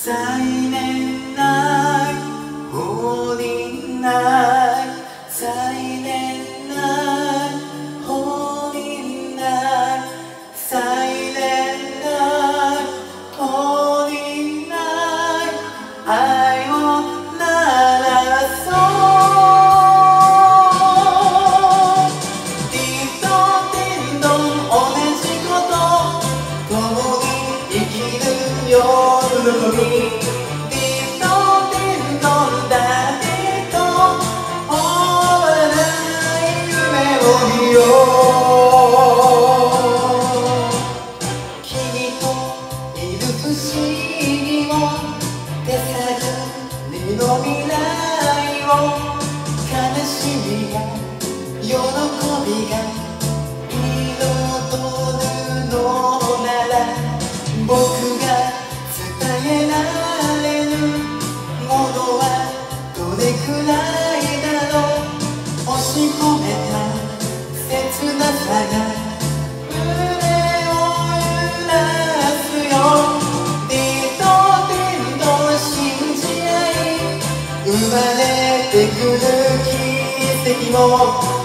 Silent night, holy night, silent night, holy night, silent night, holy night. I will not a song. きっと天と同じこと共に生きる喜び。未来を悲しみや喜びが彩るのなら僕が伝えられるものはどれくらいだろう。押し込めた切なさが胸を揺らすよ。生まれてくる奇跡も